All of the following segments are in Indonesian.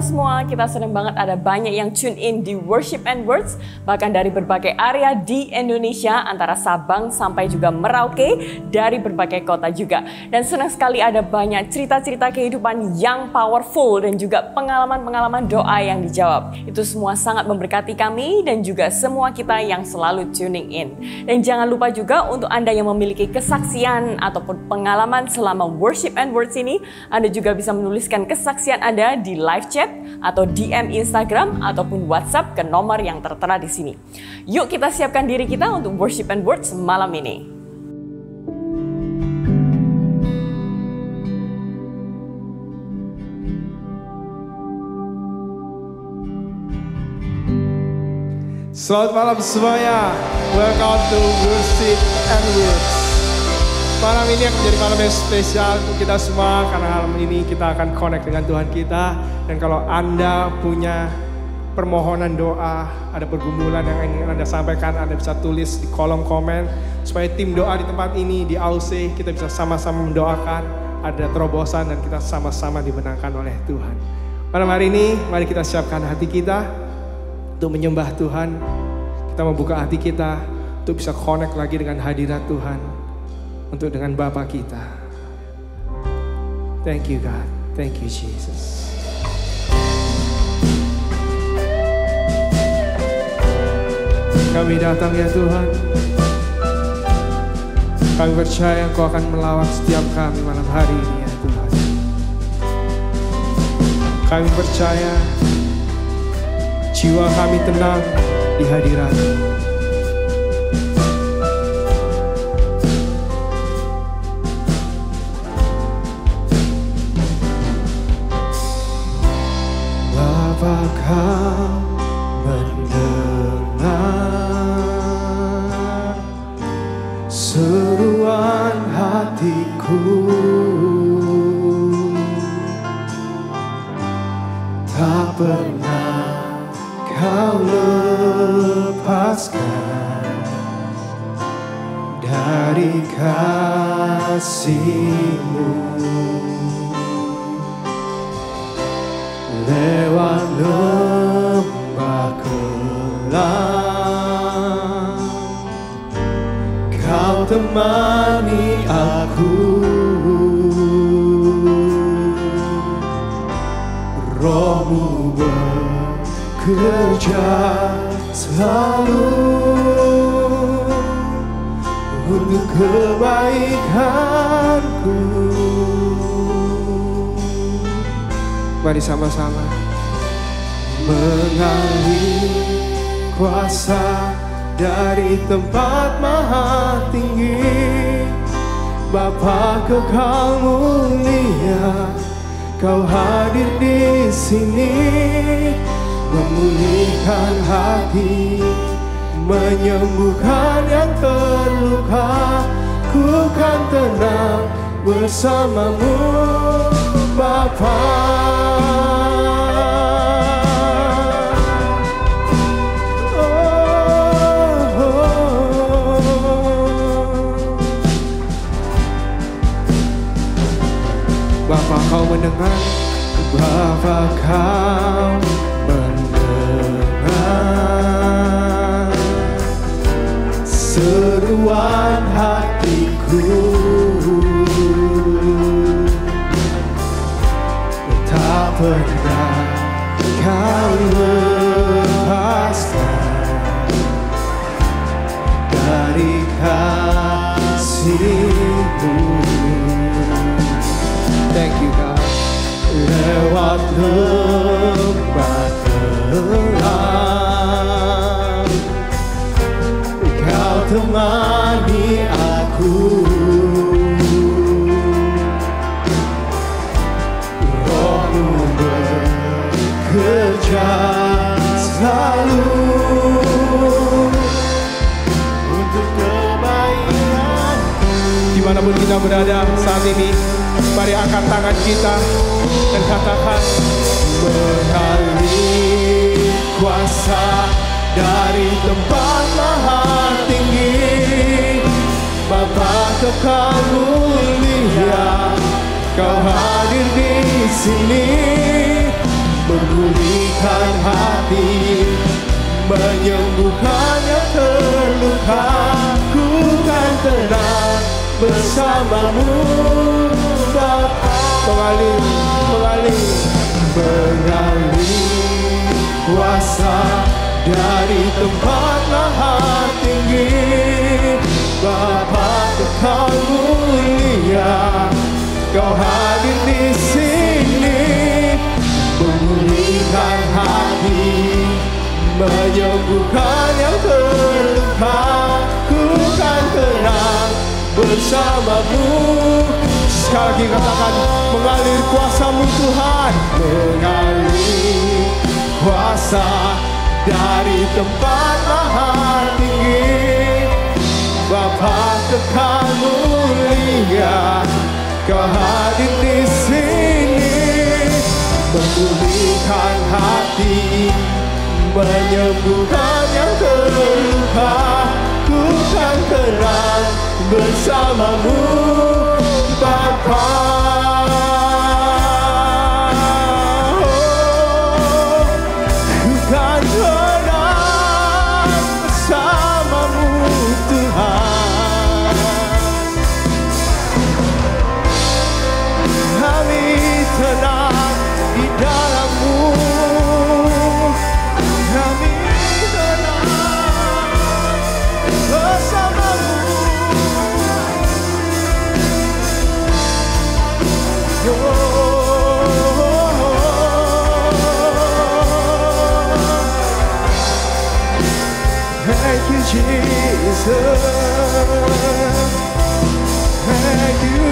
semua, kita senang banget ada banyak yang tune in di Worship and Words, bahkan dari berbagai area di Indonesia, antara Sabang sampai juga Merauke, dari berbagai kota juga. Dan senang sekali ada banyak cerita-cerita kehidupan yang powerful dan juga pengalaman-pengalaman doa yang dijawab. Itu semua sangat memberkati kami dan juga semua kita yang selalu tuning in. Dan jangan lupa juga untuk Anda yang memiliki kesaksian ataupun pengalaman selama Worship and Words ini, Anda juga bisa menuliskan kesaksian Anda di live chat atau DM Instagram ataupun WhatsApp ke nomor yang tertera di sini. Yuk kita siapkan diri kita untuk Worship and Words malam ini. Selamat malam semuanya. Welcome to Worship and Words. Malam ini akan menjadi malam yang spesial untuk kita semua, karena malam ini kita akan connect dengan Tuhan kita. Dan kalau Anda punya permohonan doa, ada pergumulan yang ingin Anda sampaikan, Anda bisa tulis di kolom komen, supaya tim doa di tempat ini, di AUC, kita bisa sama-sama mendoakan, ada terobosan dan kita sama-sama dimenangkan oleh Tuhan. Malam hari ini, mari kita siapkan hati kita untuk menyembah Tuhan. Kita membuka hati kita untuk bisa connect lagi dengan hadirat Tuhan, untuk dengan Bapa kita. Thank you God, thank you Jesus. Kami datang ya Tuhan. Kami percaya Engkau akan melawat setiap kami malam hari ini ya Tuhan. Kami percaya jiwa kami tenang di hadirat-Mu. Bapa, Kau mendengar seruan hatiku, tak pernah Kau lepaskan dari kasih-Mu. Lewat lembah kelam, Kau temani aku. Roh-Mu bekerja selalu untuk kebaikanku. Mari sama-sama mengalih kuasa dari tempat maha tinggi. Bapa kekal mulia, Kau hadir di sini, memulihkan hati, menyembuhkan yang terluka. Ku kan tenang bersama-Mu Bapa. Bapa, Kau mendengar, Bapa, Kau mendengar seruan hatiku, tak pernah Kau lepaskan dari kasih-Mu. Thank you God. Lewat lembah kelam, Kau temani aku. Roh-Mu bekerja selalu untuk kebaikan. Dimanapun kita berada saat ini, mari angkat tangan kita dan katakan, mengalih kuasa dari tempat maha tinggi. Bapa kekal mulia, Kau hadir di sini, memulihkan hati, menyembuhkan yang terluka. Ku kan tenang bersamamu Bapa. Mengalir kuasa dari tempat maha tinggi. Bapa Kekal mulia, Kau hadir di sini, memulihkan hati, menyembuhkan yang terluka. Ku kan tenang bersamamu. Sekali lagi katakan, mengalir kuasa-Mu Tuhan, mengalir kuasa dari tempat maha tinggi. Bapa Kekal mulia, Kau hadir di sini, memulihkan hati, menyembuhkan yang terluka. Ku kan tenang bersamamu Bapa. Ku kan tenang bersamamu Tuhan. Kami tenang di dalam-Mu. Kami tenang bersama-Mu. Thank you, Jesus. Thank you,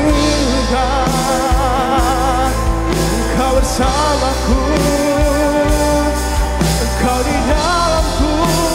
God. Engkau bersamaku, Engkau di dalamku.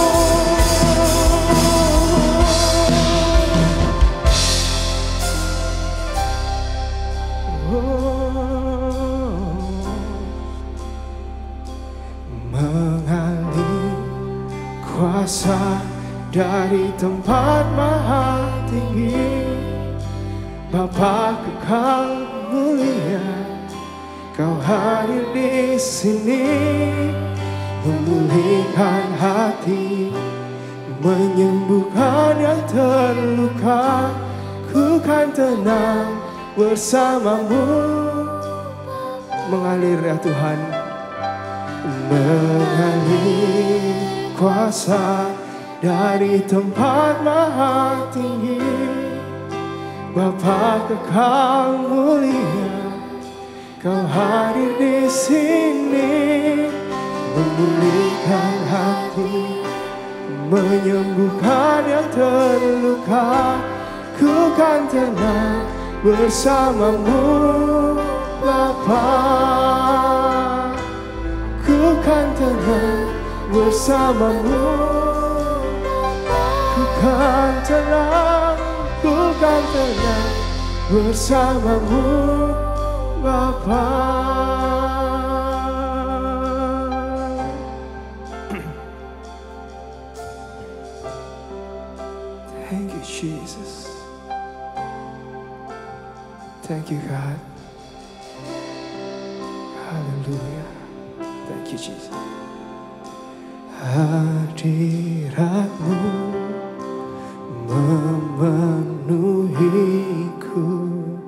Mengalir kuasa dari tempat maha tinggi. Bapa Kekal mulia, Kau hadir di sini, memulihkan hati, menyembuhkan yang terluka. Ku kan tenang bersama-Mu. Mengalir ya Tuhan, mengalir kuasa dari tempat maha tinggi. Bapa Kekal mulia, Kau hadir di sini, memulihkan hati, menyembuhkan yang terluka. Ku kan tenang bersama-Mu Bapa. Ku kan tenang bersama-Mu. Ku kan tenang, ku kan tenang bersama-Mu Bapa. Thank you, Jesus. Thank you, God. Hallelujah. Thank you, Jesus. Hadirat-Mu memenuhiku,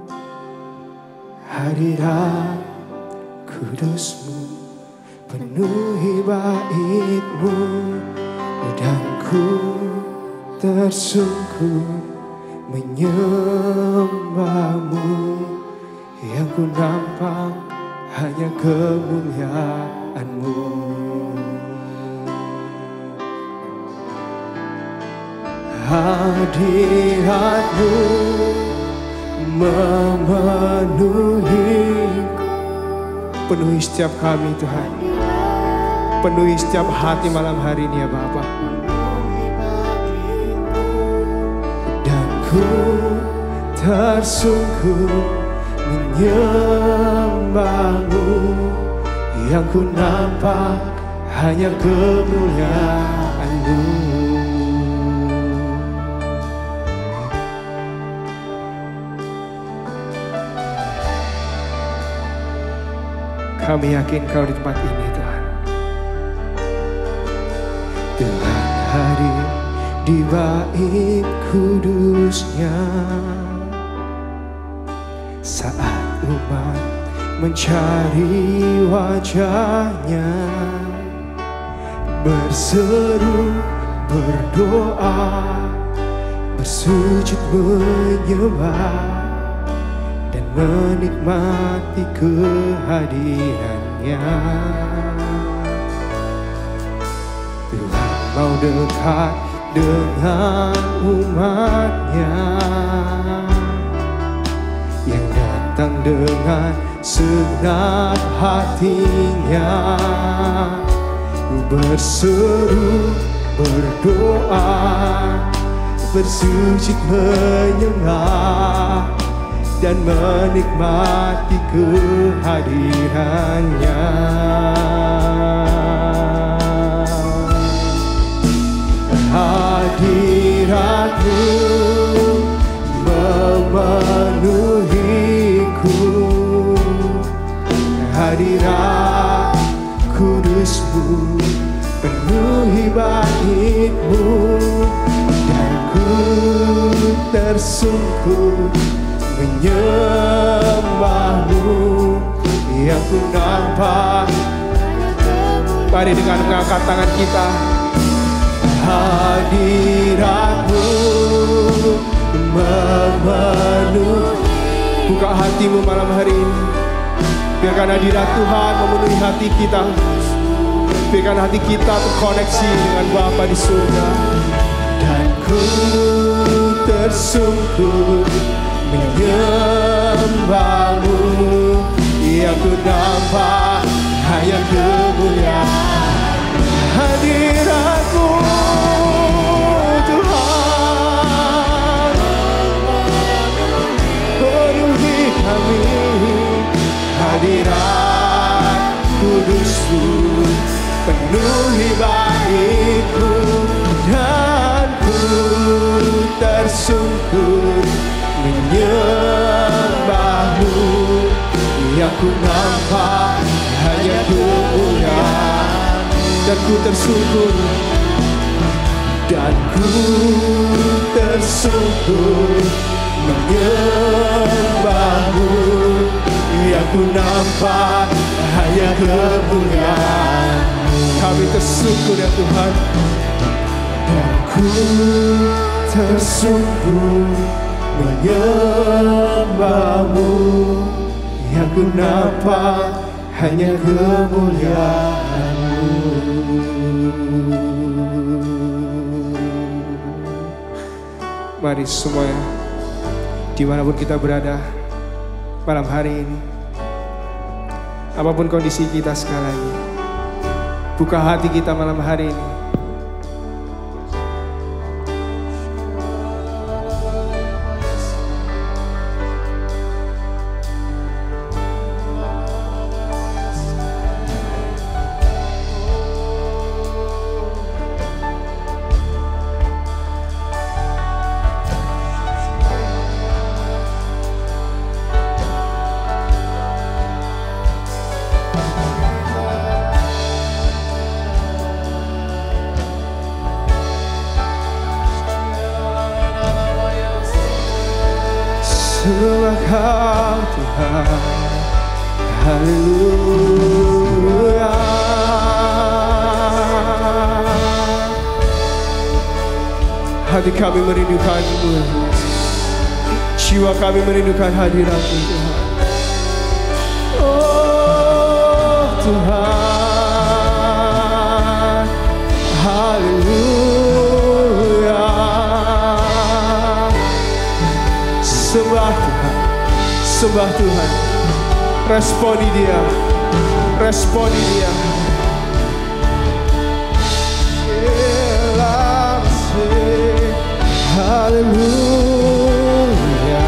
hadirat kudus-Mu penuhi bait-Mu, dan ku tersungkur menyembah-Mu. Yang ku nampak hanya kemuliaan-Mu. Hadirat-Mu memenuhiku. Penuhi setiap kami Tuhan, penuhi setiap hati malam hari ini ya Bapa. Dan ku tersungkur menyembah-Mu. Yang ku nampak hanya kemuliaan-Mu. Kami yakin Kau di tempat ini Tuhan. di bait kudusnya. Saat umat mencari wajahnya, berseru, berdoa, bersujud menyembah, dan menikmati kehadirannya. Tuhan mau dekat dengan umatnya yang datang dengan segenap hatinya, berseru, berdoa, bersujud menyembah, dan menikmati kehadirannya. Hadirat-Mu memenuhiku, hadirat kudus-Mu penuhi bait-Mu, dan ku tersungkur menyembah-Mu yang ku nampak. Mari dengan mengangkat tangan kita. Hadirat-Mu memenuhi. Buka hatimu malam hari ini. Biarkan hadirat Tuhan memenuhi hati kita. Biarkan hati kita terkoneksi dengan Bapa di surga. Dan ku tersungkur menyembah-Mu yang ku nampak hanya kemuliaan. Hadirat-Mu Tuhan penuhi kami. Hadirat kudus-Mu penuhi bait-Mu, dan ku tersungkur menyembah-Mu yang ku nampak hanya kemuliaan. Dan ku tersungkur, dan ku tersungkur menyembah-Mu yang ku nampak hanya kemuliaan. Kami tersungkur ya Tuhan, dan ku tersungkur menyembah-Mu yang ku nampak hanya kemuliaan-Mu. Mari semuanya, dimanapun kita berada malam hari ini, apapun kondisi kita sekarang ini, buka hati kita malam hari ini. Sembah Kau Tuhan, haleluya. Hati kami merindukan-Mu, jiwa kami merindukan hadirat-Mu Tuhan. Oh Tuhan, haleluya. Sembah Tuhan, sembah Tuhan. Responi Dia, responi Dia. Haleluya,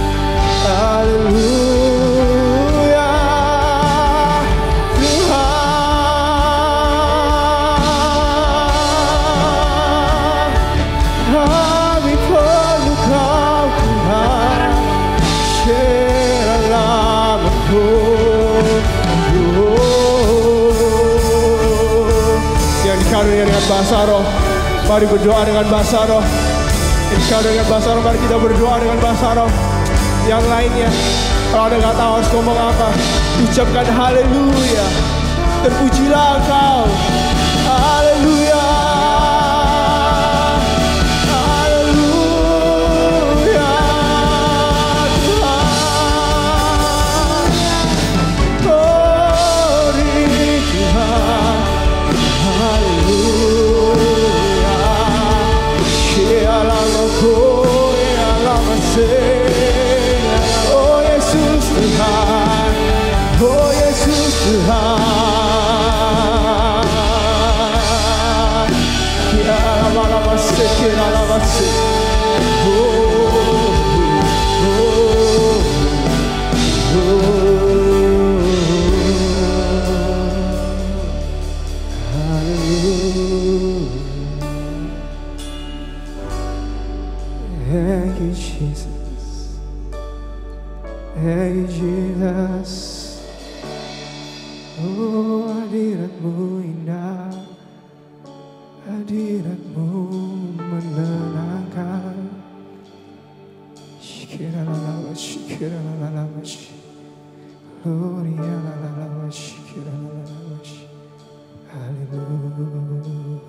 haleluya. Tuhan, kami perlu Kau Tuhan. Yang dikaruniai dengan bahasa roh, Mari berdoa dengan bahasa roh. Insya dengan bahasa roh, mari kita berdoa dengan bahasa roh. Yang lainnya, kalau Anda nggak tahu harus ngomong apa, ucapkan haleluya. Terpujilah Engkau. Haleluya. Haleluya. Tuhan. Glory Tuhan. Haleluya. Oh Yesus Tuhan. Oh Yesus Tuhan. Thank you, Jesus. Thank you, Jesus. Oh, hadirat-Mu indah, hadirat-Mu menenangkan. Shikiralala, shikiralala, gloria, lalala, shikiralala, hallelujah,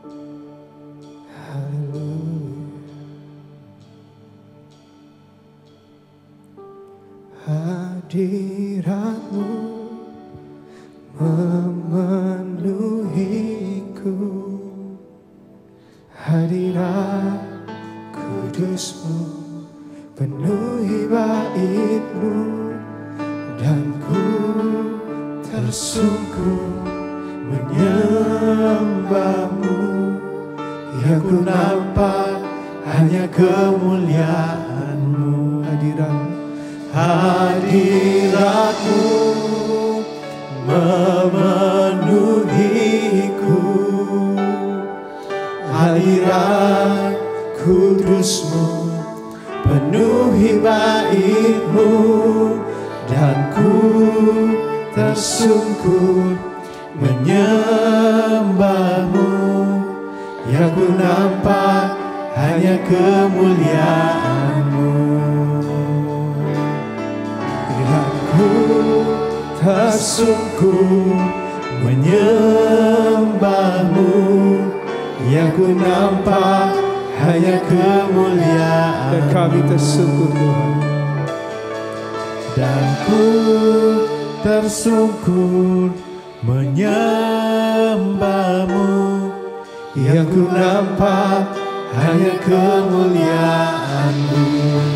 hallelujah. Hadirat-Mu memenuhiku, hadirat kudus-Mu penuhi bait-Mu, dan ku tersungkur menyembah-Mu. Yang ku nampak hanya kemuliaan-Mu. Hadirat-Mu memenuhiku, hadirat kudus-Mu penuhi bait-Mu, dan ku tersungkur menyembah-Mu. Yang ku nampak hanya kemuliaan-Mu. Ku tersungkur menyembah-Mu. Yang ku nampak hanya kemuliaan. Dan kami tersungkur Tuhan. Dan ku tersungkur menyembah-Mu. Yang ku nampak hanya kemuliaan-Mu.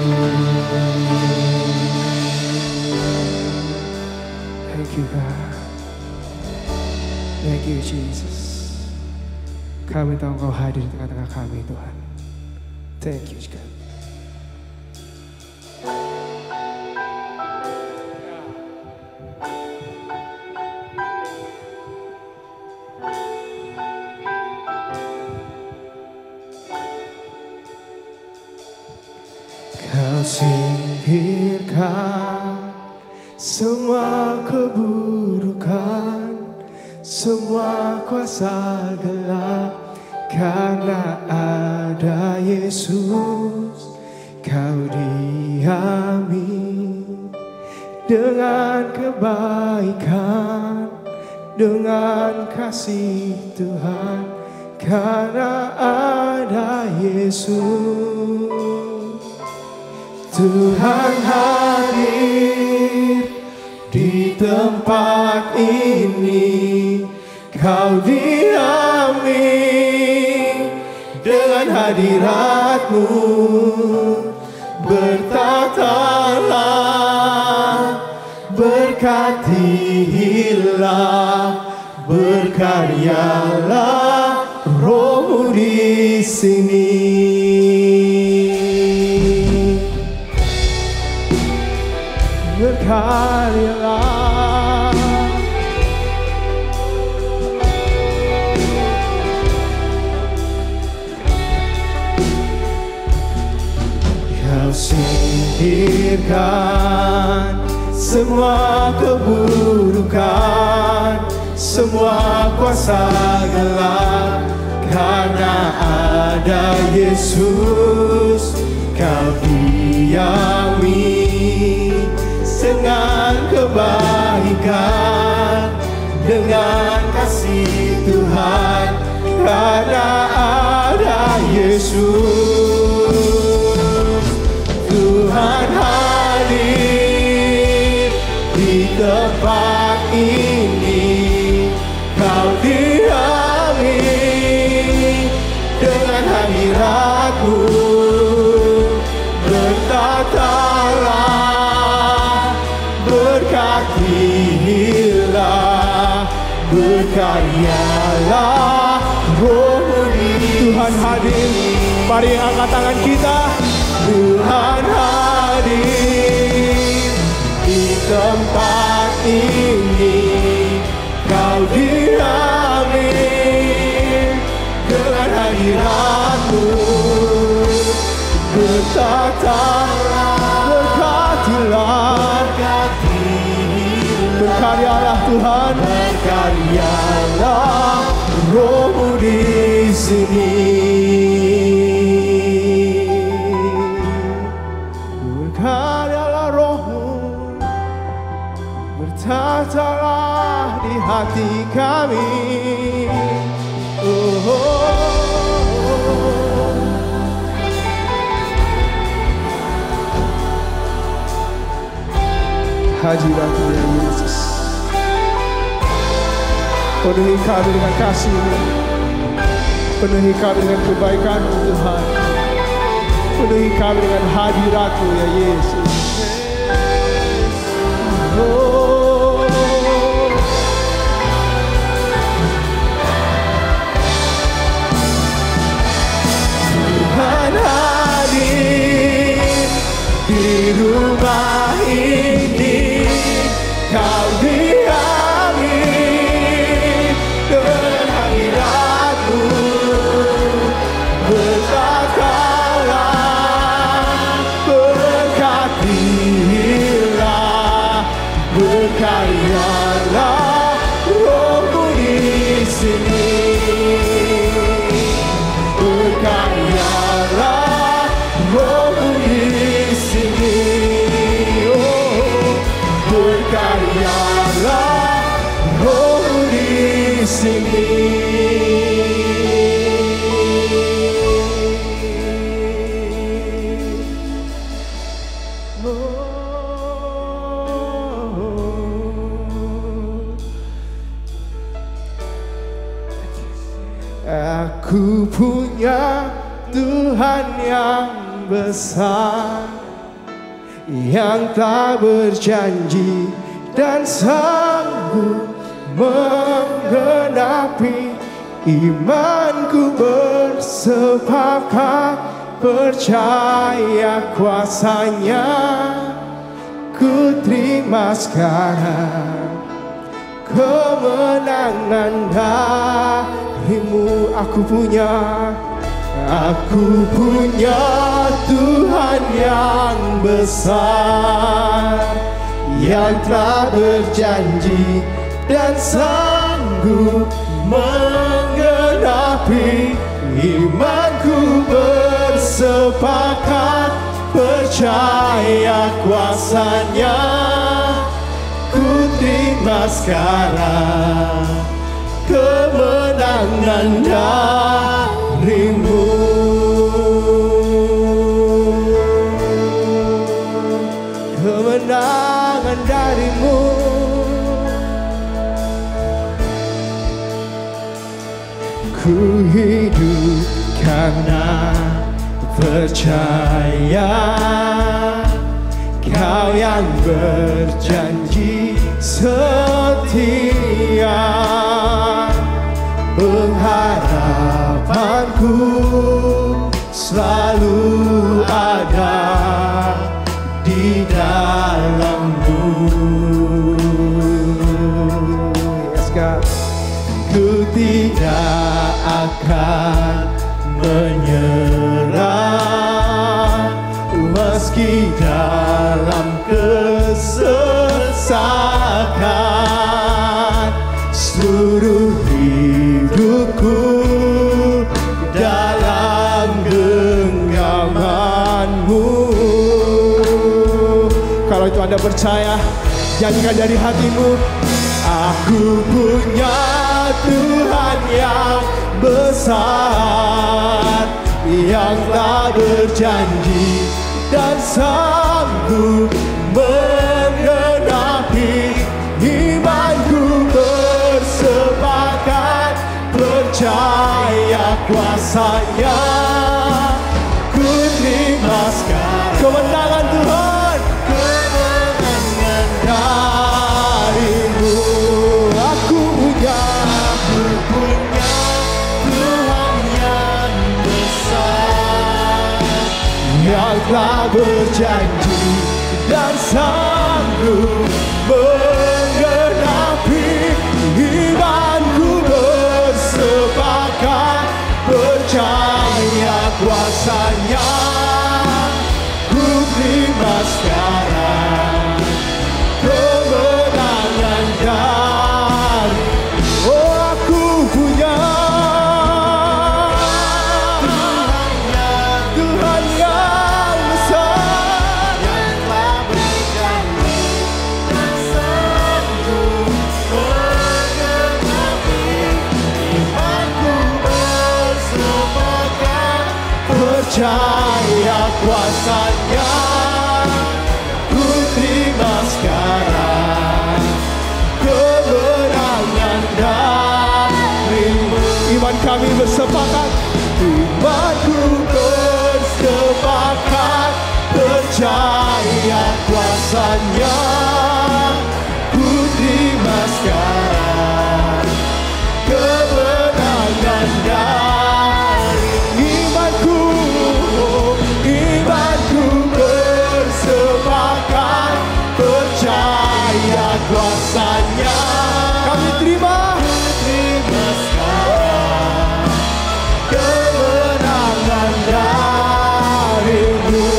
Thank you, God. Thank you, Jesus. Kami tahu Engkau hadir di tengah-tengah kami, Tuhan. Thank you, God. Kau singkirkan semua keburukan, semua kuasa gelap, karena ada Yesus. Kau diami dengan kebaikan, dengan kasih Tuhan, karena ada Yesus. Tuhan hadir di tempat ini, Kau diami dengan hadirat-Mu. Bertatalah, berkatilah, berkaryalah Roh-Mu di sini. Berkaryalah, Kau singkirkan semua keburukan, semua kuasa gelap, karena ada Yesus kau diami dengan kebaikan, dengan kasih Tuhan, karena ada Yesus. Tuhan hadir di tempat ini, kau diami dengan hadirat-Mu, berkatalah, berkatilah, berkaryalah Roh-Mu di Tuhan hadir. Mari angkat tangan kita. Tuhan hadir di tempat ini, kau diami dengan hadirat-Mu, berkatalah, berkatilah, berkaryalah Tuhan, berkaryalah Roh-Mu di sini. Berkaryalah Roh-Mu, bertatalah di hati kami. Oh, oh, oh. Hadirat-Mu ya Yesus, penuhi kami dengan kasih-Mu, penuhi kami dengan kebaikan-Mu Tuhan, penuhi kami dengan hadirat-Mu ya Yesus. Oh, Tuhan hadir di rumah ini, kau diami dengan hadirat-Mu, berkatalah, berkatilah, berkaryalah Roh-Mu di sini, berkaryalah Roh-Mu di sini. Berkaryalah Roh-Mu di sini. Aku punya Tuhan yang besar, yang tak berjanji dan sanggup menggenapi. Imanku bersepakat percaya kuasa-Nya, ku terima sekarang kemenangan dari-Mu. Aku punya Tuhan yang besar, yang telah berjanji dan sanggup menggenapi. Imanku bersepakat percaya kuasa-Nya, ku terima sekarang kemenangan dari-Mu. Kemenangan dari-Mu. Ku hidup karena percaya, Kau yang berjanji setia. Pengharapanku selalu ada di dalam-Mu. Yes, God. Ku tidak akan menyerah meski dalam kesesakan. Seluruh hidupku percaya, nyanyikan dari hatimu. Aku punya Tuhan yang besar, yang tak berjanji dan sanggup menggenapi. Imanku bersepakat percaya kuasa-Nya. Ku terima sekarang kemenangan Tuhan, kemenangan darimu. Aku punya Tuhan yang besar, yang telah berjanji dan sanggup menggenapi. Imanku bersepakat percaya kuasa-Nya. Ku terima sekarang kemenangan dari. Oh, aku punya Tuhan yang besar, yang telah berjanji dan sanggup menggenapi. Imanku bersepakat percaya kuasa-Nya. Ku terima sekarang kemenangan darimu. Iman kami bersepakat, imanku bersepakat percaya kuasa-Nya. Ku terima sekarang kemenangan dari. Imanku bersepakat percaya kuasa-Nya. Kami terima sekarang kemenangan darimu.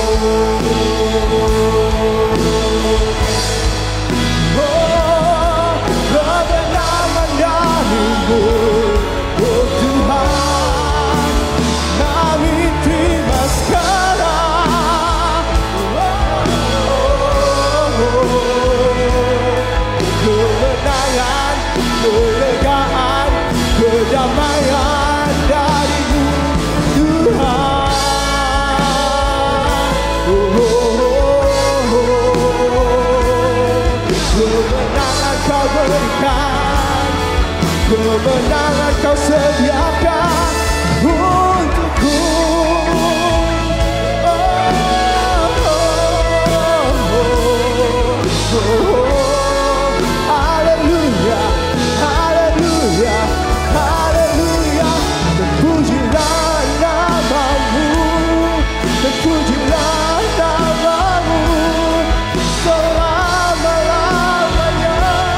Oh, kemenangan darimu. Oh Tuhan, kami terima sekarang. Kemenangan, kelegaan, kedamaian darimu Tuhan. Kemenangan Kau berikan, kemenangan Kau sediakan untukku. Haleluya, haleluya, haleluya. Terpujilah namamu, terpujilah namamu selama-lamanya.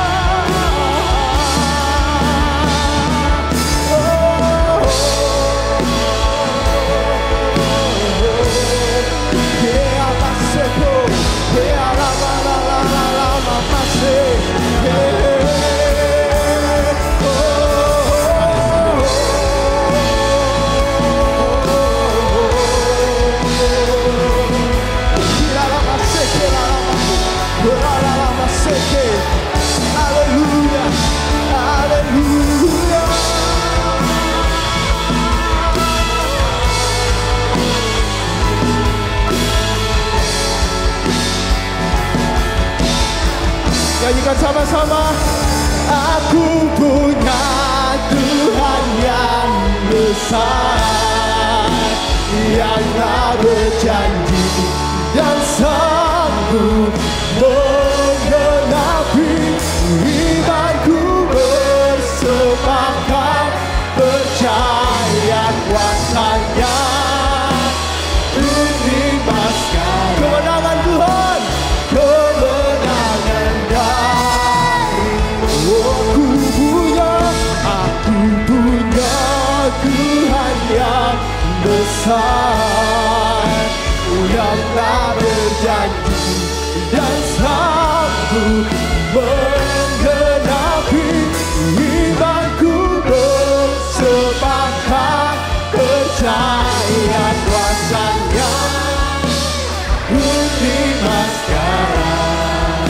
Haleluya, haleluya. Nyanyikan sama-sama. Aku punya Tuhan yang besar, yang tak berjanji dan sanggup menggenapi. Imanku bersepakat percaya kuasa-Nya. Ku terima sekarang kemenangan Tuhan, kemenangan darimu. Aku punya Tuhan yang besar, yang tak berjanji dan sanggup menggenapi. Imanku bersepakat percaya kuasa-Nya. Ku terima sekarang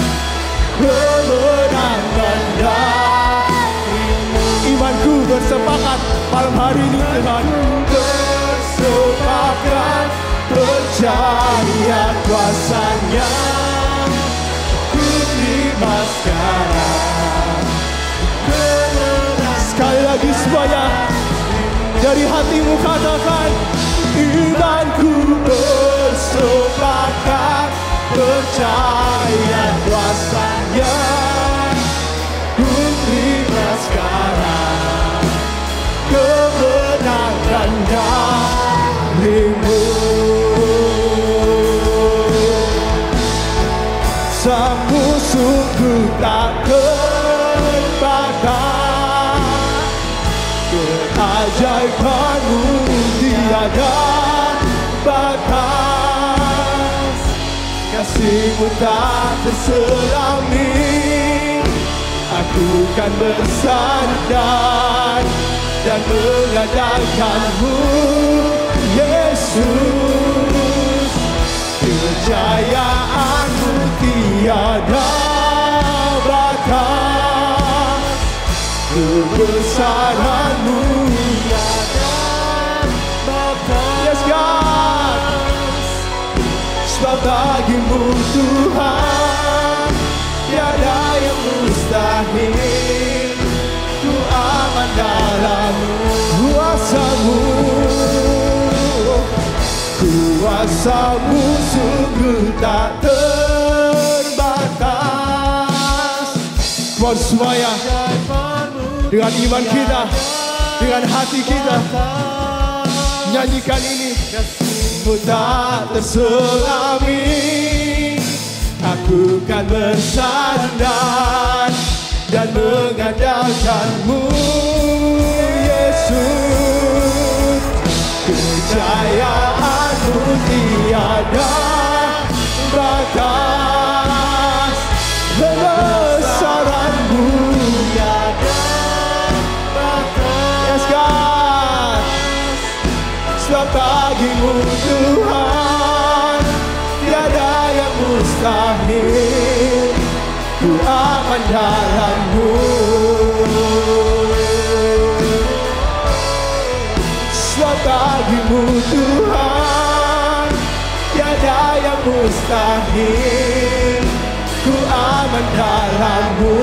hari ini Tuhan. Bersembahkan percaya kuasa-Nya, ku terima sekarang. Sekali lagi semuanya, dari hatimu katakan, imanku bersembahkan percaya kuasa-Nya, ku terima sekarang kebenaran darimu. Sang musuhku tak terbatas, keajaibanmu tiada batas, kasihmu tak terselami. Aku kan bersandar dan mengandalkanmu, Yesus. Kejayaanmu tiada batas, kebesaranmu tiada batas. Yes God, sebab bagimu Tuhan tiada yang mustahil. Ku aman dalam kuasa-Mu, kuasa-Mu sungguh tak terbatas. Buat semuanya, dengan iman kita, dengan hati kita, nyanyikan ini. Kasih-Mu tak terselami, aku kan bersandar dan mengandalkan-Mu, Yesus. Kejayaan-Mu tiada batas, kebesaran-Mu tiada batas. Yes God, sebab bagimu Tuhan tiada yang mustahil. Ku aman dalam-Mu, sebab bagimu Tuhan tiada yang mustahil. Ku aman dalam-Mu,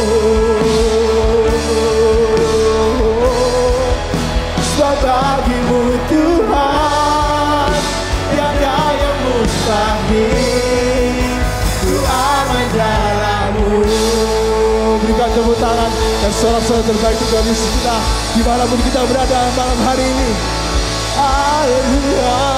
sebab bagimu Tuhan tiada yang mustahil. Ku aman dalam-Mu. Berikan tepuk tangan dan sorak-sorai terbaik untuk Yesus kita dimanapun kita berada malam hari ini. Haleluya.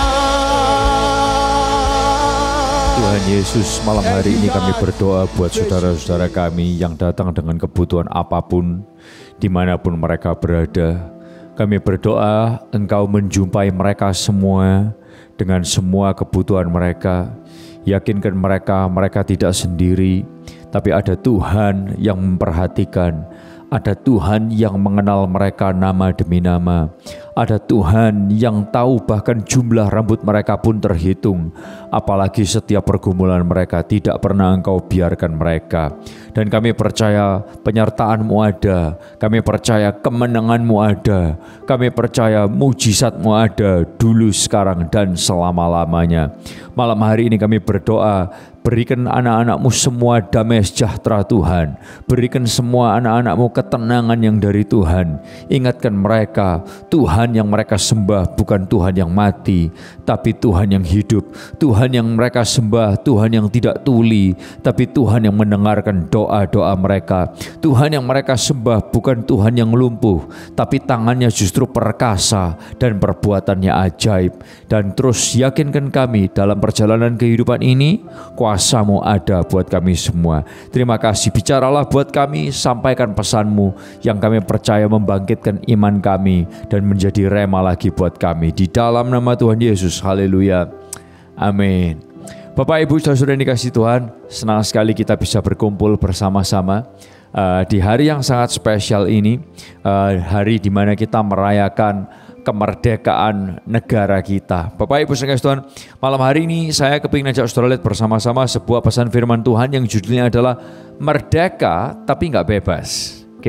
Tuhan Yesus, malam hari ini kami berdoa buat saudara-saudara kami yang datang dengan kebutuhan apapun, dimanapun mereka berada. Kami berdoa Engkau menjumpai mereka semua dengan semua kebutuhan mereka. Yakinkan mereka tidak sendiri, tapi ada Tuhan yang memperhatikan. Ada Tuhan yang mengenal mereka nama demi nama. Ada Tuhan yang tahu bahkan jumlah rambut mereka pun terhitung. Apalagi setiap pergumulan mereka tidak pernah Engkau biarkan mereka. Dan kami percaya penyertaan-Mu ada. Kami percaya kemenangan-Mu ada. Kami percaya mujizat-Mu ada dulu, sekarang, dan selama-lamanya. Malam hari ini kami berdoa, berikan anak-anak-Mu semua damai sejahtera Tuhan. Berikan semua anak-anak-Mu ketenangan yang dari Tuhan. Ingatkan mereka, Tuhan yang mereka sembah bukan Tuhan yang mati, tapi Tuhan yang hidup. Tuhan yang mereka sembah, Tuhan yang tidak tuli, tapi Tuhan yang mendengarkan doa-doa mereka. Tuhan yang mereka sembah bukan Tuhan yang lumpuh, tapi tangannya justru perkasa dan perbuatannya ajaib. Dan terus yakinkan kami dalam perjalanan kehidupan ini, kuasa-Mu ada buat kami semua. Terima kasih, bicaralah buat kami, sampaikan pesan-Mu yang kami percaya membangkitkan iman kami dan menjadi rema lagi buat kami. Di dalam nama Tuhan Yesus, haleluya, amin. Bapak Ibu saudara yang dikasihi Tuhan, senang sekali kita bisa berkumpul bersama-sama di hari yang sangat spesial ini, hari di mana kita merayakan kemerdekaan negara kita. Bapak Ibu sekalian Tuhan, malam hari ini saya kepingin ajak saudara lihat bersama-sama sebuah pesan firman Tuhan yang judulnya adalah merdeka tapi nggak bebas. Oke,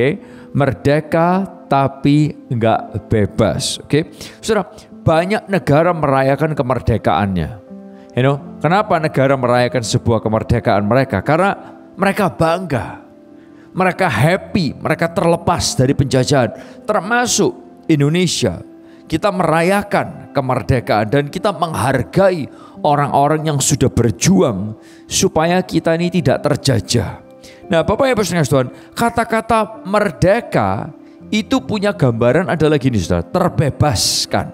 Merdeka tapi enggak bebas. Oke, saudara, banyak negara merayakan kemerdekaannya. Kenapa negara merayakan sebuah kemerdekaan mereka? Karena mereka bangga, mereka happy, mereka terlepas dari penjajahan. Termasuk Indonesia, kita merayakan kemerdekaan dan kita menghargai orang-orang yang sudah berjuang supaya kita ini tidak terjajah. Nah, Bapak Ibu saudara Tuhan, kata-kata merdeka itu punya gambaran adalah gini, saudara, terbebaskan.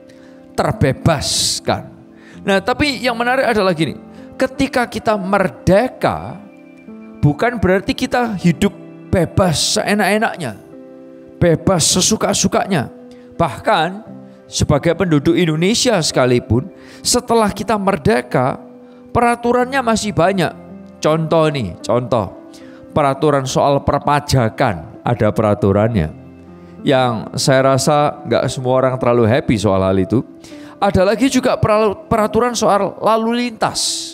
Terbebaskan. Nah, tapi yang menarik adalah gini, ketika kita merdeka, bukan berarti kita hidup bebas seenak-enaknya, bebas sesuka-sukanya. Bahkan sebagai penduduk Indonesia sekalipun, setelah kita merdeka, peraturannya masih banyak. Contoh, peraturan soal perpajakan ada peraturannya. Yang saya rasa nggak semua orang terlalu happy soal hal itu. Ada lagi juga peraturan soal lalu lintas.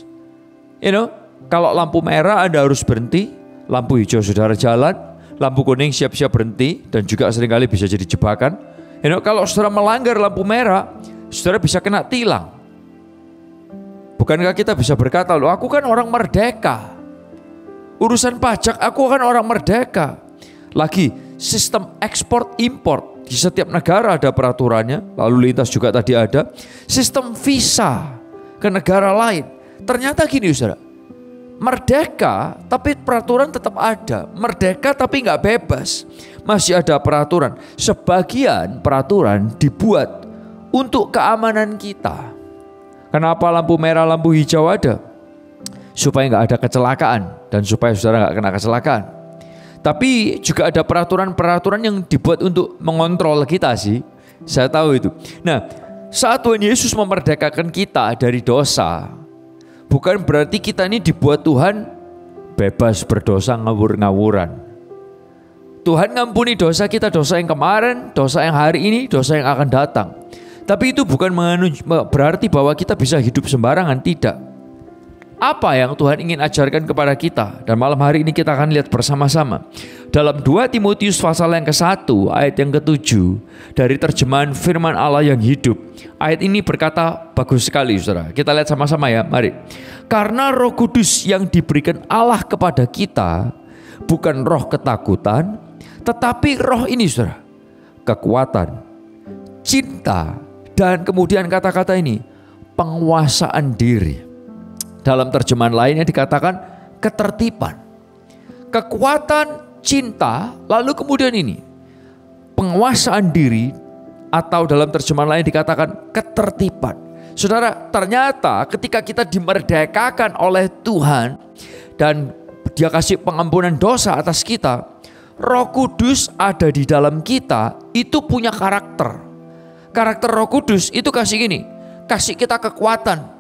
Kalau lampu merah Anda harus berhenti, lampu hijau saudara jalan, lampu kuning siap-siap berhenti, dan juga seringkali bisa jadi jebakan. Kalau saudara melanggar lampu merah, saudara bisa kena tilang. Bukankah kita bisa berkata, loh, aku kan orang merdeka. Urusan pajak aku kan orang merdeka. Lagi sistem ekspor impor di setiap negara ada peraturannya, lalu lintas juga tadi ada. Sistem visa ke negara lain. Ternyata gini, saudara, merdeka tapi peraturan tetap ada. Merdeka tapi nggak bebas, masih ada peraturan. Sebagian peraturan dibuat untuk keamanan kita. Kenapa lampu merah, lampu hijau ada? Supaya nggak ada kecelakaan dan supaya saudara nggak kena kecelakaan. Tapi juga ada peraturan-peraturan yang dibuat untuk mengontrol kita sih. Saya tahu itu. Nah, saat Tuhan Yesus memerdekakan kita dari dosa, bukan berarti kita ini dibuat Tuhan bebas berdosa ngawur-ngawuran. Tuhan ngampuni dosa kita, dosa yang kemarin, dosa yang hari ini, dosa yang akan datang. Tapi itu bukan berarti bahwa kita bisa hidup sembarangan, tidak. Apa yang Tuhan ingin ajarkan kepada kita? Dan malam hari ini kita akan lihat bersama-sama. Dalam 2 Timotius pasal yang ke-1 ayat yang ke-7 dari terjemahan firman Allah yang hidup. Ayat ini berkata bagus sekali, saudara. Kita lihat sama-sama ya, mari. Karena Roh Kudus yang diberikan Allah kepada kita bukan roh ketakutan, tetapi roh ini, saudara, kekuatan, cinta, dan kemudian kata-kata ini, penguasaan diri. Dalam terjemahan lainnya dikatakan ketertiban, kekuatan, cinta, lalu kemudian ini penguasaan diri, atau dalam terjemahan lain dikatakan ketertiban. Saudara, ternyata ketika kita dimerdekakan oleh Tuhan dan Dia kasih pengampunan dosa atas kita, Roh Kudus ada di dalam kita, itu punya karakter. Karakter Roh Kudus itu kasih gini, kasih kita kekuatan.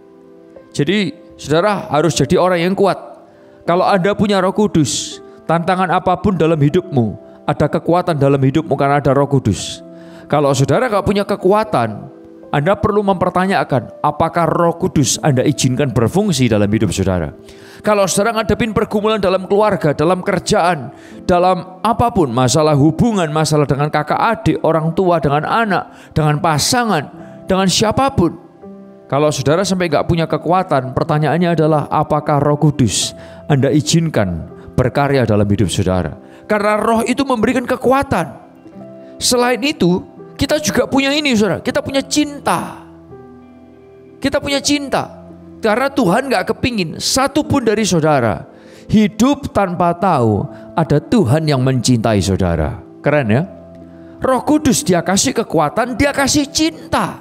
Jadi saudara harus jadi orang yang kuat. Kalau Anda punya Roh Kudus, tantangan apapun dalam hidupmu, ada kekuatan dalam hidupmu karena ada Roh Kudus. Kalau saudara gak punya kekuatan, Anda perlu mempertanyakan apakah Roh Kudus Anda izinkan berfungsi dalam hidup saudara. Kalau saudara ngadepin pergumulan dalam keluarga, dalam kerjaan, dalam apapun, masalah hubungan, masalah dengan kakak adik, orang tua, dengan anak, dengan pasangan, dengan siapapun, kalau saudara sampai gak punya kekuatan, pertanyaannya adalah apakah Roh Kudus Anda izinkan berkarya dalam hidup saudara. Karena Roh itu memberikan kekuatan. Selain itu, kita juga punya ini, saudara. Kita punya cinta. Kita punya cinta. Karena Tuhan gak kepingin satu pun dari saudara hidup tanpa tahu ada Tuhan yang mencintai saudara. Keren ya? Roh Kudus Dia kasih kekuatan, Dia kasih cinta.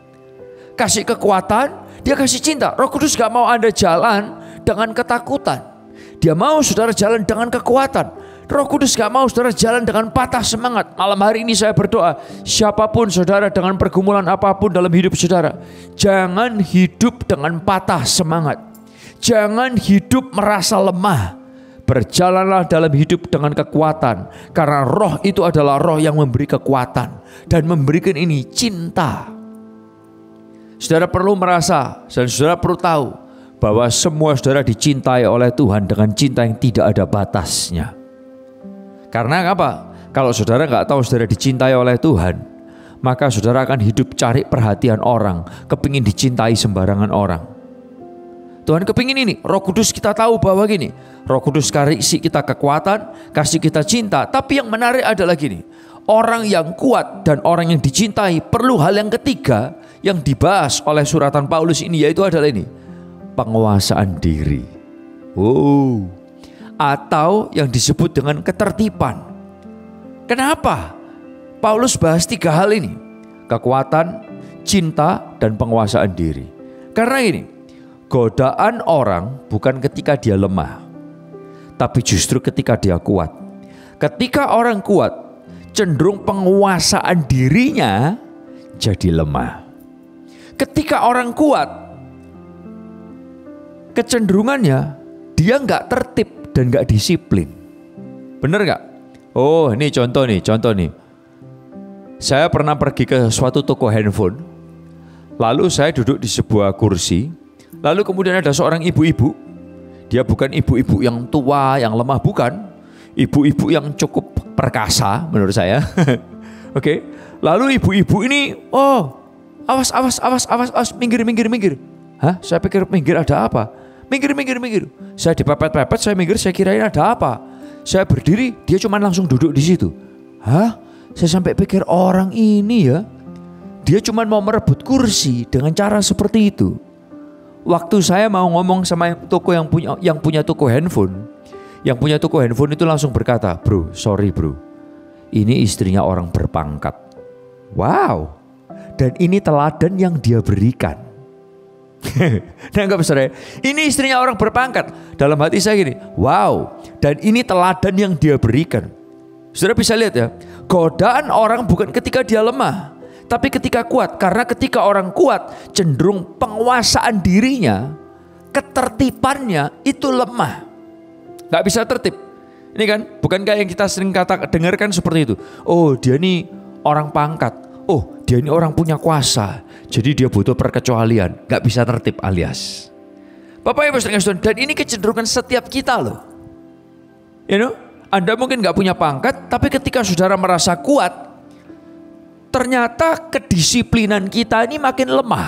Kasih kekuatan, Dia kasih cinta. Roh Kudus gak mau Anda jalan dengan ketakutan. Dia mau saudara jalan dengan kekuatan. Roh Kudus gak mau saudara jalan dengan patah semangat. Malam hari ini saya berdoa, siapapun saudara dengan pergumulan apapun dalam hidup saudara, jangan hidup dengan patah semangat. Jangan hidup merasa lemah. Berjalanlah dalam hidup dengan kekuatan. Karena Roh itu adalah Roh yang memberi kekuatan dan memberikan ini cinta. Saudara perlu merasa dan saudara perlu tahu bahwa semua saudara dicintai oleh Tuhan dengan cinta yang tidak ada batasnya. Karena apa? Kalau saudara nggak tahu saudara dicintai oleh Tuhan, maka saudara akan hidup cari perhatian orang, kepingin dicintai sembarangan orang. Tuhan kepingin ini, Roh Kudus kita tahu bahwa gini, Roh Kudus kasih kita kekuatan, kasih kita cinta. Tapi yang menarik adalah gini, orang yang kuat dan orang yang dicintai perlu hal yang ketiga yang dibahas oleh suratan Paulus ini, yaitu adalah ini, penguasaan diri. Atau yang disebut dengan ketertiban. Kenapa Paulus bahas 3 hal ini? Kekuatan, cinta, dan penguasaan diri. Karena ini, godaan orang bukan ketika dia lemah, tapi justru ketika dia kuat. Ketika orang kuat, cenderung penguasaan dirinya jadi lemah. Ketika orang kuat, kecenderungannya dia nggak tertib dan nggak disiplin. Bener nggak? Oh, ini contoh nih. Saya pernah pergi ke suatu toko handphone. Lalu saya duduk di sebuah kursi. Lalu kemudian ada seorang ibu-ibu. Dia bukan ibu-ibu yang tua, yang lemah, bukan. Ibu-ibu yang cukup perkasa menurut saya. Oke. Lalu ibu-ibu ini, awas, minggir. Hah? Saya pikir minggir ada apa? Minggir. Saya dipepet-pepet, saya minggir, saya kirain ada apa. Saya berdiri, dia cuma langsung duduk di situ. Hah? Saya sampai pikir orang ini ya, dia cuma mau merebut kursi dengan cara seperti itu. Waktu saya mau ngomong sama toko yang punya toko handphone, yang punya toko handphone itu langsung berkata, sorry bro, ini istrinya orang berpangkat. Wow, dan ini teladan yang dia berikan. Nah, enggak besar ya. Ini istrinya orang berpangkat. Dalam hati saya gini, wow, dan ini teladan yang dia berikan. Saudara bisa lihat ya, godaan orang bukan ketika dia lemah, tapi ketika kuat. Karena ketika orang kuat, cenderung penguasaan dirinya, ketertibannya itu lemah, gak bisa tertib. Ini kan, bukankah yang kita sering dengarkan seperti itu? Oh, dia ini orang pangkat. Oh, dia ini orang punya kuasa, jadi dia butuh perkecualian, gak bisa tertib alias. Bapak Ibu saudara, dan ini kecenderungan setiap kita loh. You know, Anda mungkin gak punya pangkat, tapi ketika saudara merasa kuat, ternyata kedisiplinan kita ini makin lemah.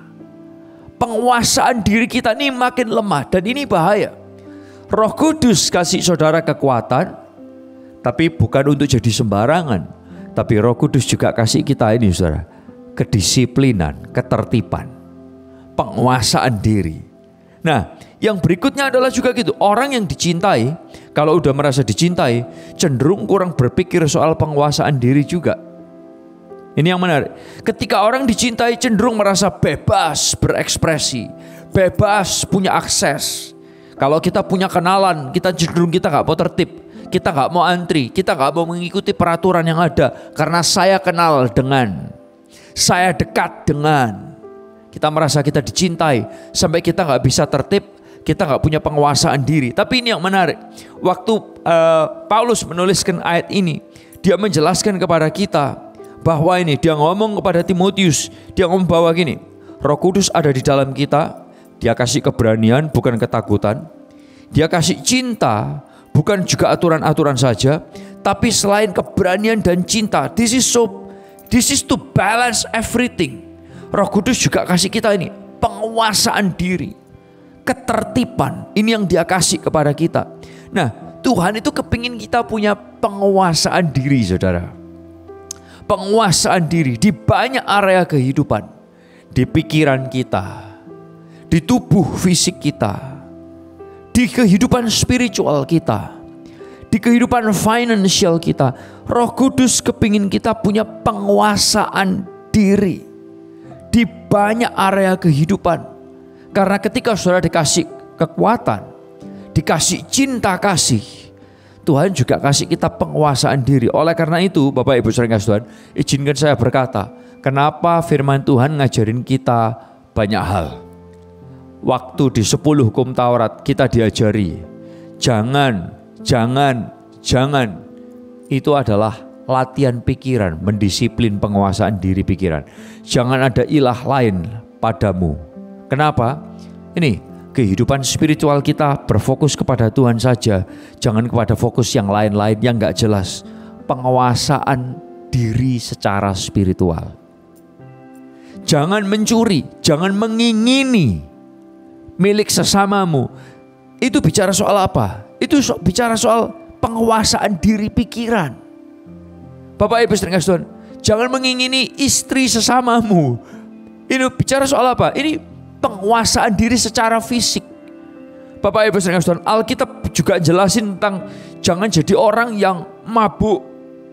Penguasaan diri kita ini makin lemah, dan ini bahaya. Roh Kudus kasih saudara kekuatan, tapi bukan untuk jadi sembarangan. Tapi Roh Kudus juga kasih kita ini saudara, kedisiplinan, ketertiban, penguasaan diri. Nah, yang berikutnya adalah juga gitu. Orang yang dicintai, kalau udah merasa dicintai, cenderung kurang berpikir soal penguasaan diri juga. Ini yang menarik. Ketika orang dicintai cenderung merasa bebas berekspresi, bebas punya akses. Kalau kita punya kenalan, kita cenderung kita gak mau tertib, kita gak mau antri, kita gak mau mengikuti peraturan yang ada. Karena saya kenal dengan, saya dekat dengan. Kita merasa kita dicintai, sampai kita gak bisa tertib, kita gak punya penguasaan diri. Tapi ini yang menarik. Waktu Paulus menuliskan ayat ini, dia menjelaskan kepada kita bahwa ini, dia ngomong kepada Timotius, dia ngomong bahwa gini, Roh Kudus ada di dalam kita. Dia kasih keberanian, bukan ketakutan. Dia kasih cinta, bukan juga aturan-aturan saja, tapi selain keberanian dan cinta, this is to balance everything. Roh Kudus juga kasih kita ini penguasaan diri, ketertiban. Ini yang dia kasih kepada kita. Nah, Tuhan itu kepingin kita punya penguasaan diri, saudara. Penguasaan diri di banyak area kehidupan, di pikiran kita, di tubuh fisik kita, di kehidupan spiritual kita, di kehidupan finansial kita. Roh Kudus kepingin kita punya penguasaan diri di banyak area kehidupan. Karena ketika saudara dikasih kekuatan, dikasih cinta kasih, Tuhan juga kasih kita penguasaan diri. Oleh karena itu, Bapak Ibu saudara Tuhan, izinkan saya berkata, kenapa firman Tuhan ngajarin kita banyak hal. Waktu di 10 hukum Taurat kita diajari, jangan. Itu adalah latihan pikiran, mendisiplin penguasaan diri pikiran. Jangan ada ilah lain padamu. Kenapa? Ini kehidupan spiritual kita berfokus kepada Tuhan saja. Jangan kepada fokus yang lain-lain yang gak jelas. penguasaan diri secara spiritual. Jangan mencuri, jangan mengingini milik sesamamu. Itu bicara soal apa? Itu bicara soal penguasaan diri pikiran. Bapak Ibu sekalian Tuhan, jangan mengingini istri sesamamu. Ini bicara soal apa? Ini penguasaan diri secara fisik. Bapak Ibu sekalian Tuhan, Alkitab juga jelasin tentang jangan jadi orang yang mabuk.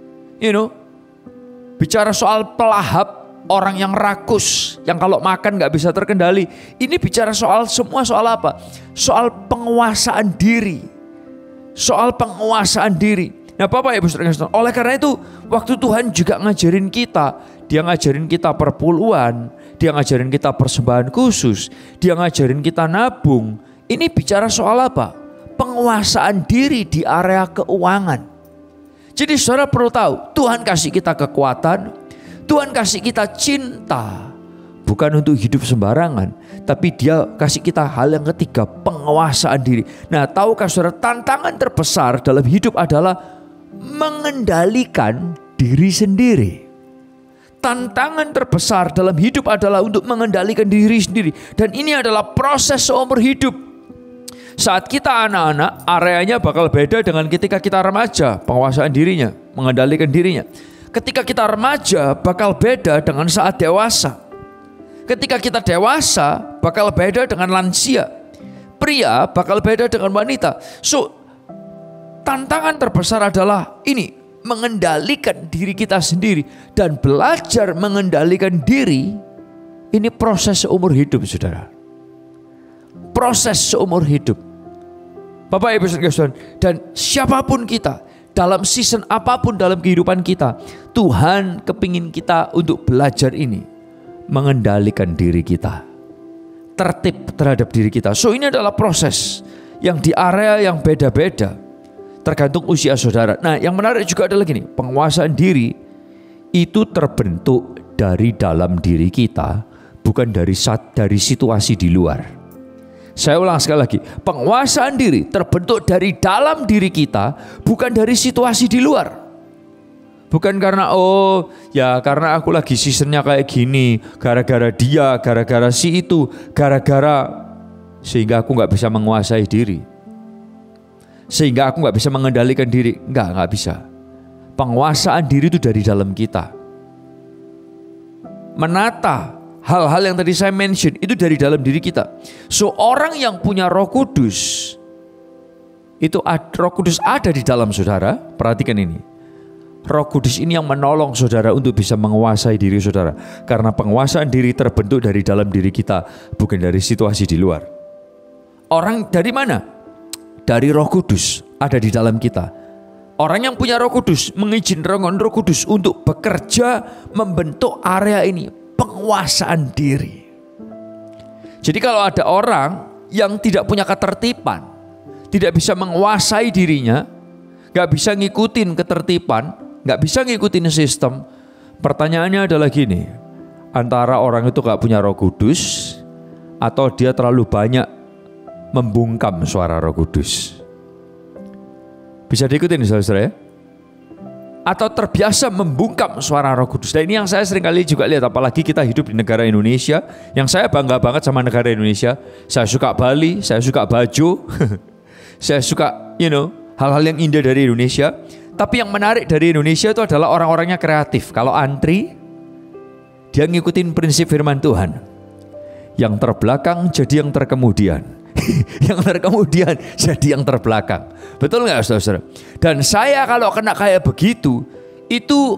Bicara soal pelahap, orang yang rakus, yang kalau makan gak bisa terkendali. Ini bicara semua soal apa? Soal penguasaan diri. Soal penguasaan diri. Nah Bapak Ibu Saudara, oleh karena itu waktu Tuhan juga ngajarin kita, Dia ngajarin kita perpuluhan, Dia ngajarin kita persembahan khusus, Dia ngajarin kita nabung. Ini bicara soal apa? Penguasaan diri di area keuangan. Jadi saudara perlu tahu, Tuhan kasih kita kekuatan, Tuhan kasih kita cinta. Bukan untuk hidup sembarangan, tapi Dia kasih kita hal yang ketiga, penguasaan diri. Nah tahukah saudara, tantangan terbesar dalam hidup adalah mengendalikan diri sendiri. Tantangan terbesar dalam hidup adalah untuk mengendalikan diri sendiri. Dan ini adalah proses seumur hidup. Saat kita anak-anak, areanya bakal beda dengan ketika kita remaja. Penguasaan dirinya, mengendalikan dirinya. Ketika kita remaja, bakal beda dengan saat dewasa. Ketika kita dewasa, bakal beda dengan lansia. Pria bakal beda dengan wanita. Tantangan terbesar adalah ini, mengendalikan diri kita sendiri. Dan belajar mengendalikan diri, ini proses seumur hidup saudara. Proses seumur hidup. Bapak Ibu Saudara, dan siapapun kita, dalam season apapun dalam kehidupan kita, Tuhan kepingin kita untuk belajar ini, mengendalikan diri kita, tertib terhadap diri kita. Ini adalah proses yang di area yang beda-beda, tergantung usia saudara. Nah yang menarik juga adalah gini, penguasaan diri itu terbentuk dari dalam diri kita, bukan dari situasi di luar. Saya ulang sekali lagi, penguasaan diri terbentuk dari dalam diri kita, bukan dari situasi di luar. Bukan karena karena aku lagi seasonnya kayak gini, gara-gara dia, gara-gara si itu, sehingga aku gak bisa menguasai diri, sehingga aku gak bisa mengendalikan diri. Gak bisa. Penguasaan diri itu dari dalam kita. Menata hal-hal yang tadi saya mention itu dari dalam diri kita. Orang yang punya Roh Kudus, Roh Kudus ada di dalam saudara. Perhatikan ini, Roh Kudus ini yang menolong saudara untuk bisa menguasai diri saudara. Karena penguasaan diri terbentuk dari dalam diri kita, bukan dari situasi di luar. Orang dari mana? Dari Roh Kudus ada di dalam kita. Orang yang punya Roh Kudus mengizinkan Roh Kudus untuk bekerja membentuk area ini, penguasaan diri. Jadi kalau ada orang yang tidak punya ketertiban, tidak bisa menguasai dirinya, gak bisa ngikutin ketertiban, gak bisa ngikutin sistem, pertanyaannya adalah gini, antara orang itu gak punya Roh Kudus, atau dia terlalu banyak membungkam suara Roh Kudus. Bisa diikutin saudara-saudara ya? Atau terbiasa membungkam suara Roh Kudus. Dan ini yang saya sering kali juga lihat, apalagi kita hidup di negara Indonesia, yang saya bangga banget sama negara Indonesia. Saya suka Bali, saya suka baju, saya suka hal-hal yang indah dari Indonesia. Tapi yang menarik dari Indonesia itu adalah orang-orangnya kreatif. Kalau antri, dia ngikutin prinsip firman Tuhan. Yang terbelakang jadi yang terkemudian. Yang terkemudian jadi yang terbelakang. Betul gak saudara-saudara? Dan saya kalau kena kayak begitu, itu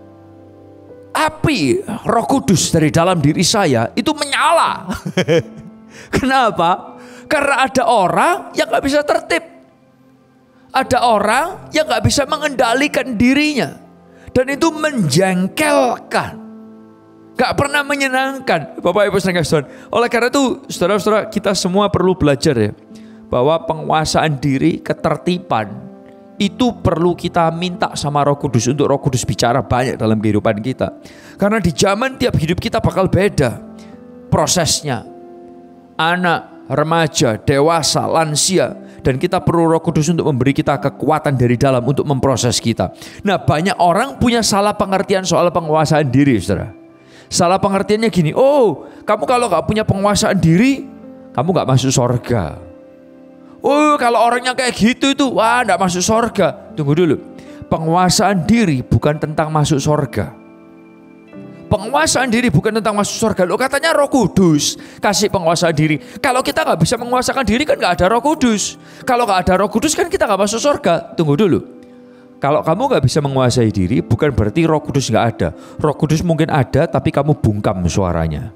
api Roh Kudus dari dalam diri saya itu menyala. Kenapa? Karena ada orang yang gak bisa tertib. Ada orang yang gak bisa mengendalikan dirinya. Dan itu menjengkelkan, gak pernah menyenangkan. Bapak Ibu sekalian, oleh karena itu saudara-saudara, kita semua perlu belajar ya, bahwa penguasaan diri, ketertiban itu perlu kita minta sama Roh Kudus, untuk Roh Kudus bicara banyak dalam kehidupan kita. Karena di zaman tiap hidup kita bakal beda prosesnya. Anak remaja, dewasa, lansia. Dan kita perlu Roh Kudus untuk memberi kita kekuatan dari dalam untuk memproses kita. Nah, banyak orang punya salah pengertian soal penguasaan diri, saudara. Salah pengertiannya gini, oh kamu kalau gak punya penguasaan diri, kamu gak masuk sorga. Oh kalau orangnya kayak gitu itu, wah gak masuk sorga. Tunggu dulu, penguasaan diri bukan tentang masuk sorga. Penguasaan diri bukan tentang masuk surga. Loh katanya Roh Kudus kasih penguasaan diri. Kalau kita gak bisa menguasakan diri kan gak ada Roh Kudus. Kalau gak ada Roh Kudus kan kita gak masuk surga. Tunggu dulu. Kalau kamu gak bisa menguasai diri bukan berarti Roh Kudus gak ada. Roh Kudus mungkin ada tapi kamu bungkam suaranya.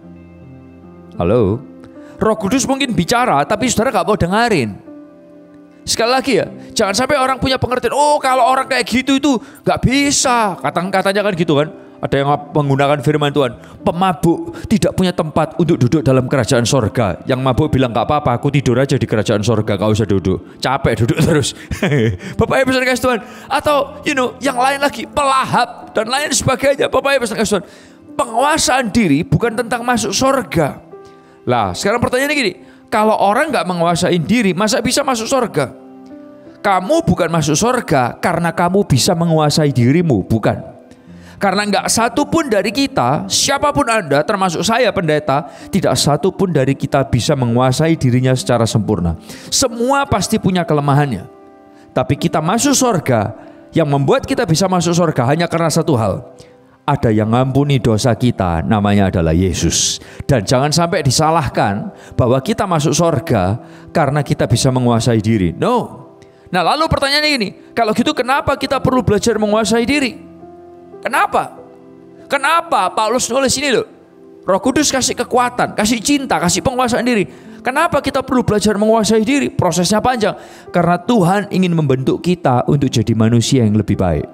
Halo? Roh Kudus mungkin bicara tapi saudara gak mau dengerin. Sekali lagi ya, jangan sampai orang punya pengertian, oh kalau orang kayak gitu itu gak bisa. Katanya kan gitu kan. Ada yang menggunakan firman Tuhan, pemabuk tidak punya tempat untuk duduk dalam kerajaan sorga. Yang mabuk bilang gak apa-apa, aku tidur aja di kerajaan sorga, gak usah duduk. Capek duduk terus. Bapak Ibu saudara kasih Tuhan. Atau yang lain lagi, pelahap dan lain sebagainya. Bapak Ibu saudara kasih Tuhan. Penguasaan diri bukan tentang masuk sorga. Lah sekarang pertanyaannya gini, kalau orang gak menguasai diri, masa bisa masuk sorga? Kamu bukan masuk sorga karena kamu bisa menguasai dirimu, bukan. Karena enggak satu pun dari kita, siapapun Anda, termasuk saya pendeta, tidak satu pun dari kita bisa menguasai dirinya secara sempurna. Semua pasti punya kelemahannya. Tapi kita masuk surga, yang membuat kita bisa masuk surga hanya karena satu hal. Ada yang ngampuni dosa kita, namanya adalah Yesus. Dan jangan sampai disalahkan bahwa kita masuk surga karena kita bisa menguasai diri. No. Nah lalu pertanyaannya ini, kalau gitu kenapa kita perlu belajar menguasai diri? Kenapa? Kenapa Paulus nulis ini loh? Roh Kudus kasih kekuatan, kasih cinta, kasih penguasaan diri. Kenapa kita perlu belajar menguasai diri? Prosesnya panjang. Karena Tuhan ingin membentuk kita untuk jadi manusia yang lebih baik.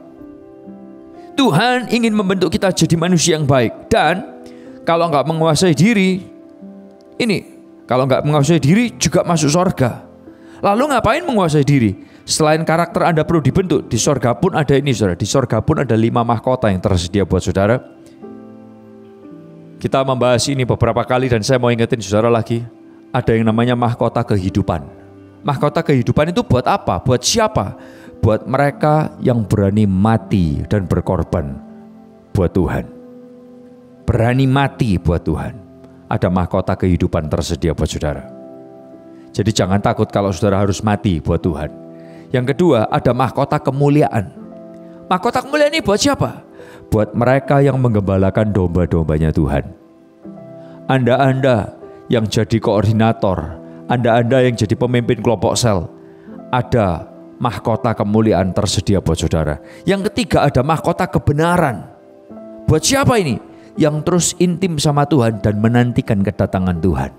Tuhan ingin membentuk kita jadi manusia yang baik. Dan kalau nggak menguasai diri, kalau nggak menguasai diri juga masuk surga. Lalu ngapain menguasai diri? Selain karakter Anda perlu dibentuk, di sorga pun ada ini saudara. Di sorga pun ada 5 mahkota yang tersedia buat saudara. Kita membahas ini beberapa kali dan saya mau ingetin saudara lagi. Ada yang namanya mahkota kehidupan. Mahkota kehidupan itu buat apa? Buat siapa? Buat mereka yang berani mati dan berkorban buat Tuhan. Berani mati buat Tuhan. Ada mahkota kehidupan tersedia buat saudara. Jadi jangan takut kalau saudara harus mati buat Tuhan. Yang kedua, ada mahkota kemuliaan. Mahkota kemuliaan ini buat siapa? Buat mereka yang menggembalakan domba-dombanya Tuhan. Anda yang jadi koordinator, Anda yang jadi pemimpin kelompok sel, ada mahkota kemuliaan tersedia buat saudara. Yang ketiga, ada mahkota kebenaran. Buat siapa ini? Yang terus intim sama Tuhan dan menantikan kedatangan Tuhan.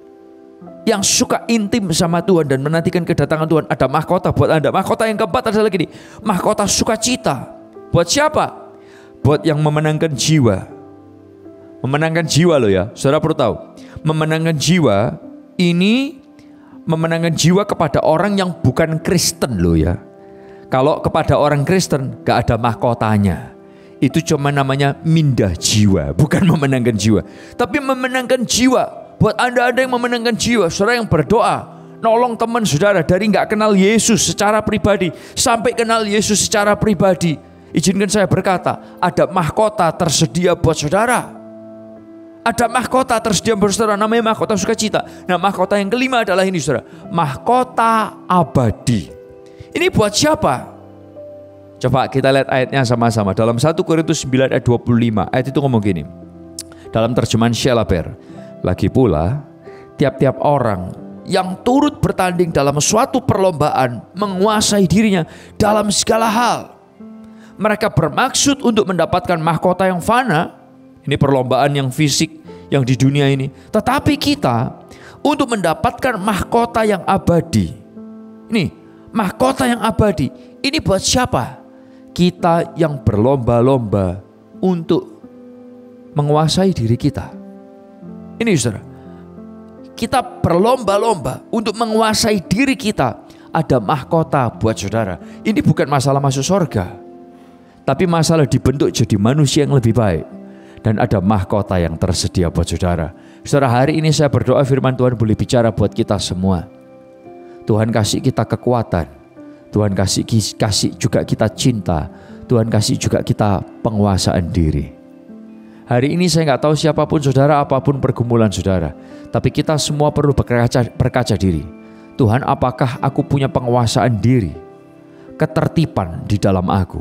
Yang suka intim sama Tuhan dan menantikan kedatangan Tuhan, ada mahkota buat Anda. Mahkota yang keempat adalah gini, mahkota sukacita. Buat siapa? Buat yang memenangkan jiwa. Memenangkan jiwa loh ya, saudara perlu tahu. Memenangkan jiwa ini memenangkan jiwa kepada orang yang bukan Kristen loh ya. Kalau kepada orang Kristen gak ada mahkotanya. Itu cuma namanya mindah jiwa, bukan memenangkan jiwa. Tapi memenangkan jiwa. Buat Anda yang memenangkan jiwa, saudara yang berdoa, nolong teman saudara dari gak kenal Yesus secara pribadi sampai kenal Yesus secara pribadi. Izinkan saya berkata, ada mahkota tersedia buat saudara. Ada mahkota tersedia buat saudara, namanya mahkota sukacita. Nah mahkota yang kelima adalah ini saudara, mahkota abadi. Ini buat siapa? Coba kita lihat ayatnya sama-sama. Dalam 1 Korintus 9 ayat 25, ayat itu ngomong gini. Dalam terjemahan Shelaber, lagi pula, tiap-tiap orang yang turut bertanding dalam suatu perlombaan menguasai dirinya dalam segala hal. Mereka bermaksud untuk mendapatkan mahkota yang fana. Ini perlombaan yang fisik yang di dunia ini. Tetapi kita untuk mendapatkan mahkota yang abadi. Ini mahkota yang abadi. Ini buat siapa? Kita yang berlomba-lomba untuk menguasai diri kita. Ini saudara, kita berlomba-lomba untuk menguasai diri kita. Ada mahkota buat saudara. Ini bukan masalah masuk surga, tapi masalah dibentuk jadi manusia yang lebih baik. Dan ada mahkota yang tersedia buat saudara. Saudara, hari ini saya berdoa firman Tuhan boleh bicara buat kita semua. Tuhan kasih kita kekuatan. Tuhan kasih juga kita cinta. Tuhan kasih juga kita penguasaan diri. Hari ini saya nggak tahu siapapun saudara, apapun pergumulan saudara, tapi kita semua perlu berkaca diri. Tuhan, apakah aku punya penguasaan diri? Ketertiban di dalam aku.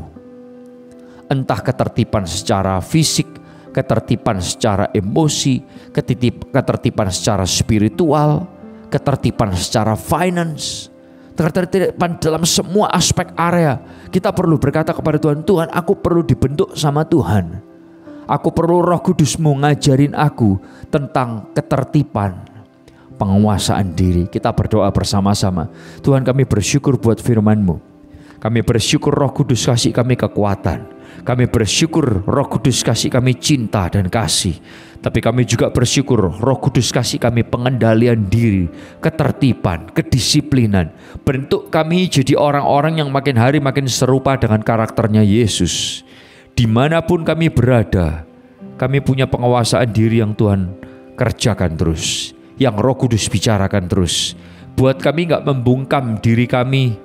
Entah ketertiban secara fisik, ketertiban secara emosi, ketertiban secara spiritual, ketertiban secara finance, ketertiban dalam semua aspek area. Kita perlu berkata kepada Tuhan, Tuhan, aku perlu dibentuk sama Tuhan. Aku perlu Roh Kudus-Mu ngajarin aku tentang ketertiban, penguasaan diri. Kita berdoa bersama-sama. Tuhan, kami bersyukur buat firman-Mu. Kami bersyukur Roh Kudus kasih kami kekuatan. Kami bersyukur Roh Kudus kasih kami cinta dan kasih. Tapi kami juga bersyukur Roh Kudus kasih kami pengendalian diri, ketertiban, kedisiplinan. Bentuk kami jadi orang-orang yang makin hari makin serupa dengan karakternya Yesus. Dimanapun kami berada, kami punya penguasaan diri yang Tuhan kerjakan terus, yang Roh Kudus bicarakan terus. Buat kami gak membungkam diri kami,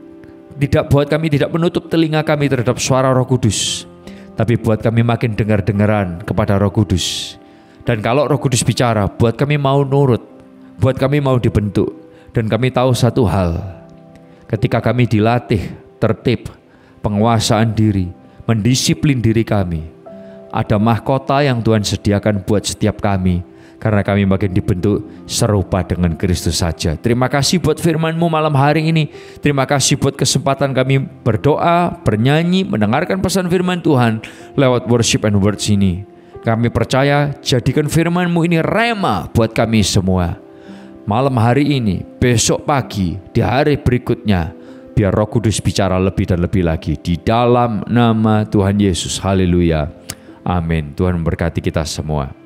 buat kami tidak menutup telinga kami terhadap suara Roh Kudus, tapi buat kami makin dengar-dengaran kepada Roh Kudus. Dan kalau Roh Kudus bicara, buat kami mau nurut, buat kami mau dibentuk. Dan kami tahu satu hal, ketika kami dilatih tertib, penguasaan diri, mendisiplin diri kami, ada mahkota yang Tuhan sediakan buat setiap kami, karena kami makin dibentuk serupa dengan Kristus saja. Terima kasih buat firman-Mu malam hari ini. Terima kasih buat kesempatan kami berdoa, bernyanyi, mendengarkan pesan firman Tuhan lewat worship and words ini. Kami percaya jadikan firman-Mu ini rema buat kami semua. Malam hari ini, besok pagi, di hari berikutnya, biar Roh Kudus bicara lebih dan lebih lagi. Di dalam nama Tuhan Yesus. Haleluya. Amin. Tuhan memberkati kita semua.